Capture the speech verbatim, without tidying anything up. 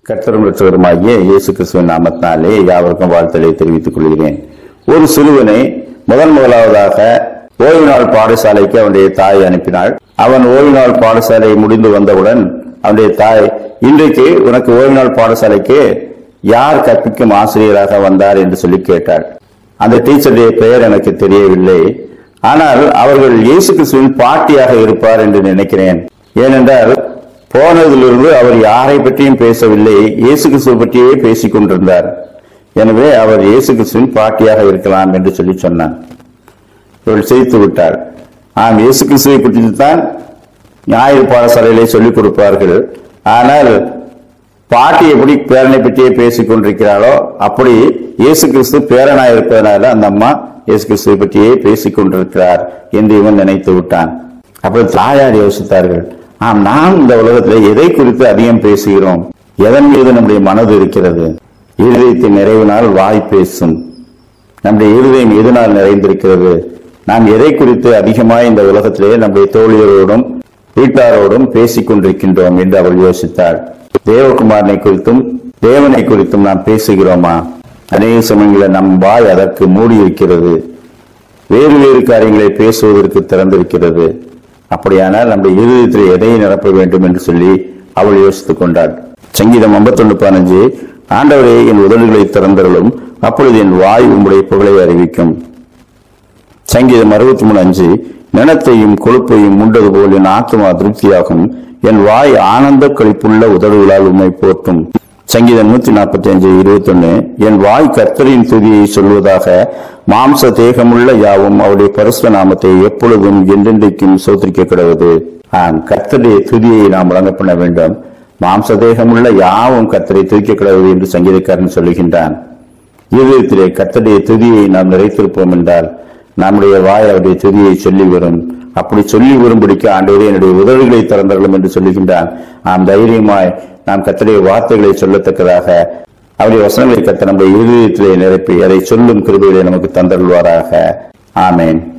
கர்த்தரும் இரட்சகருமாகிய இயேசு கிறிஸ்துவின் நாமத்தினாலே யாவருக்கும் வாழ்த்தலை தெரிவித்துக் கொள்கிறேன். ஒரு சிறுவனை முதன் முதலாவதாக ஓய்வு நாள் பாடசாலைக்கு அவனுடைய தாய் அனுப்பினாள். அவன் ஓய்வு நாள் பாடசாலை முடிந்து வந்தவுடன் அவனுடைய தாய், இன்றைக்கு உனக்கு ஓய்வு நாள் பாடசாலைக்கு யார் கற்பிக்கும் ஆசிரியராக வந்தார் என்று சொல்லி கேட்டாள். அந்த டீச்சருடைய பெயர் எனக்கு தெரியவில்லை, ஆனால் அவர்கள் இயேசு கிறிஸ்துவின் பாட்டியாக இருப்பார் என்று நினைக்கிறேன். ஏனென்றால் போனதிலிருந்து அவர் யாரை பற்றியும் பேசவில்லை, இயேசு கிறிஸ்துவை பற்றியே பேசிக் கொண்டிருந்தார். எனவே அவர் இயேசு கிறிஸ்துவின் பாட்டியாக இருக்கலாம் என்று சொல்லி சொன்னார். இவள் சிரித்து விட்டார். ஆம், இயேசு கிறிஸ்துவை பற்றி தான் ஞாயிறு பாடசாலையிலே சொல்லிக் கொடுப்பார்கள். ஆனால் பாட்டி எப்படி பேரனை பற்றியே பேசிக் கொண்டிருக்கிறாளோ அப்படி இயேசு கிறிஸ்து பேரனாய் இருப்பதனால அந்த அம்மா இயேசு கிறிஸ்துவை பற்றியே பேசிக் கொண்டிருக்கிறார் என்று இவன் நினைத்து விட்டான். அப்படி தாயார் யோசித்தார்கள், ஆம், நாம் இந்த உலகத்தில் எதை குறித்து அதிகம் பேசுகிறோம்? எதன் மீது நம்முடைய மனது இருக்கிறது? இருதயத்தின் நிறைவினால் வாய் பேசும். நம்முடைய இருதயம் எதனால் நிறைந்திருக்கிறது? நாம் எதை குறித்து அதிகமாய் இந்த உலகத்திலே நம்முடைய தோழியரோடும் வீட்டாரோடும் பேசிக் கொண்டிருக்கின்றோம் என்று அவள் யோசித்தாள். தேவகுமாரனை குறித்தும் தேவனை குறித்தும் நாம் பேசுகிறோமா? அநேக சமயங்களில் நம் வாய் அதற்கு மூடி இருக்கிறது, வேறு வேறு காரியங்களை பேசுவதற்கு திறந்திருக்கிறது. அப்படியானால் நம்முடைய இருதயத்தில் எதை நிரப்ப வேண்டும் என்று சொல்லி அவள் யோசித்துக் கொண்டாள். சங்கீதம் ஐம்பத்தி ஒன்று பதினஞ்சு, ஆண்டவரே என் உதடுகளை திறந்தருளும், அப்பொழுது என் வாய் உங்களுடைய புகழை அறிவிக்கும். சங்கீதம் அறுபத்தி மூணு அஞ்சு, நிலத்தையும் கொழுப்பையும் உண்டது போல் என் ஆத்மா திருப்தியாகும், என் வாய் ஆனந்த கழிப்புள்ள உதடுகளால் உண்மை போற்றும். சங்கீதம் நூத்தி நாற்பத்தி அஞ்சு இருபத்தி ஒன்னு, என் வாய் கர்த்தரின் துதியை சொல்வதாக, மாம்ச தேகமுள்ள யாவும் அவருடைய பரிசுத்த நாமத்தை எப்பொழுதும் என்றென்றைக்கும் சோதரிக்க கிடவது. ஆம், கர்த்தருடைய துதியை நாம் வழங்க பண்ண வேண்டும். மாம்ச தேகமுள்ள யாவும் கர்த்தரை துதிக்க கிடவது என்று சங்கீதக்காரன் சொல்லுகின்றான். இருதயத்திலே கர்த்தருடைய துதியை நாம் நிறைத்திருப்போம் என்றால் நம்முடைய வாய் அவருடைய துதியை சொல்லி வரும். அப்படி சொல்லி வரும்படிக்கு ஆண்டவரே என்னுடைய உதவிகளை திறந்தர்களும் என்று சொல்லுகின்றான். நாம் தைரியமாய் நாம் கர்த்தருடைய வார்த்தைகளை சொல்லத்தக்கதாக அவருடைய வசனங்களை கர்த்தர் நம்முடைய இருதயத்திலே நிரப்பி அதை சொல்லும் கிருபையிலே நமக்கு தந்தருள்வாராக. ஆமேன்.